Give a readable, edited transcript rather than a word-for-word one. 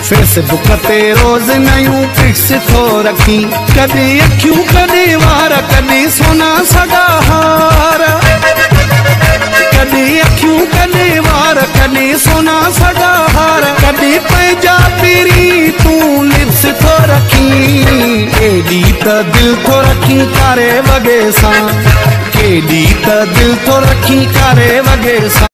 Facebook ते रोज़ नयूं pics थो रखी, कॾहिं अखियूं कॾहिं वार कॾहिं सोना सगा हार, कॾहिं अखियूं कॾहिं वार कॾहिं सोना सगा हार, कॾहिं पंहिंजा पहिरीं तूं लिप्स थो रखी, केॾी त दिलि थो रखी कारे वॻे सां, केॾी त दिलि थो रखी कारे वॻे सां।